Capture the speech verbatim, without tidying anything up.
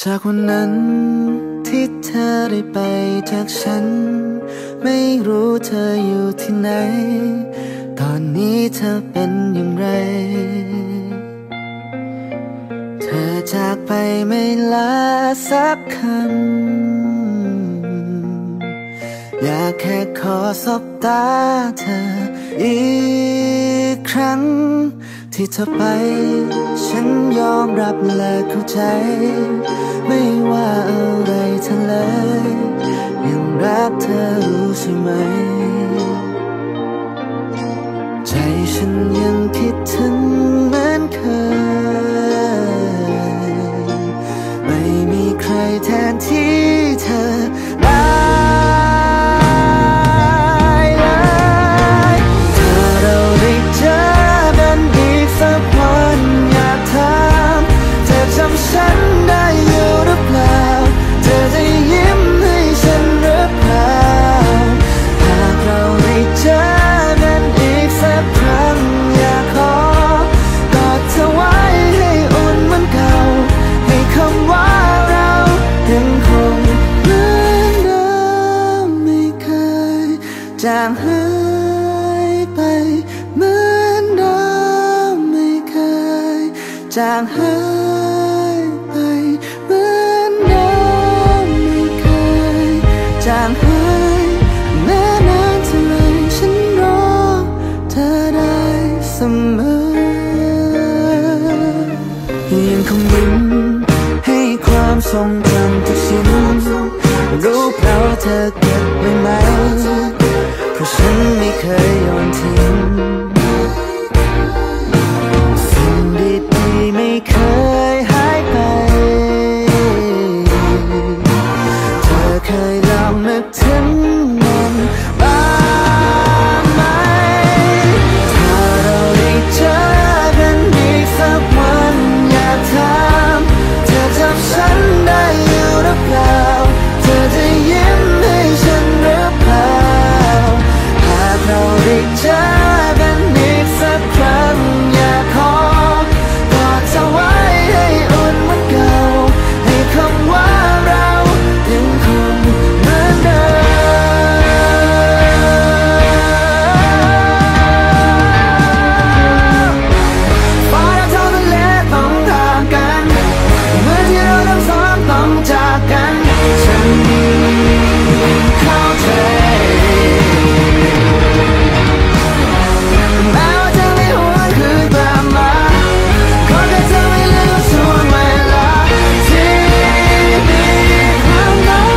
จากวันนั้นที่เธอได้ไปจากฉันไม่รู้เธออยู่ที่ไหนตอนนี้เธอเป็นอย่างไรเธอจากไปไม่ลาสักคำอยากแค่ขอสบตาเธออีกครั้งที่เธอไปฉันยอมรับและเข้าใจไม่ว่าอะไรเธอเลยยังรักเธอรู้ใช่ไหมใจฉันยังคิดถึงเหมือนเคยไม่มีใครแทนที่เธอได้เลยถ้าเราได้เจอกันอีกสักวันอยากถามเธอจำฉันได้อยู่หรือเปล่าเธอจะยิ้มให้ฉันหรือเปล่าหากเราได้เจอกันอีกสักครั้งอยากขอกอดเธอไว้ให้อุ่นเหมือนเก่าให้คำว่าเรายังคงเหมือนเดิมไม่เคยจางหายไปเหมือนเดิมไม่เคยจางหายไปเหมือนเดิมไม่เคยจางหายแม้นานเท่าไรฉันรอเธอได้เสมอยังคงยิ้มให้ความทรงจำทุกชิ้นรู้เพราะเธอเก็บไว้ไหมเพราะฉันไม่เคยโยนทิ้งสิ่งดีๆไม่เคยหายไปเธอเคยลองนึกถึงมันบ้างไหมถ้าเราได้เจอกันอีกสักวันอยากถามเธอจำฉันได้อยู่หรือเปล่าเธอจะยิ้มให้ฉันหรือเปล่าหากเราได้เจอกันอีกสักครั้งอยากขอกอดเธอไว้ให้อุ่นเหมือนเก่าให้คำว่าเรายังคงเหมือนเดิมฟ้าและท้องทะเลต้องห่างกันเมื่อที่เราทั้งสองต้องจากกันฉันเข้าใจแม้ว่าจะไม่หวนคืนกลับมาขอแค่เธอไม่ลืมช่วงเวลาที่มีความหมาย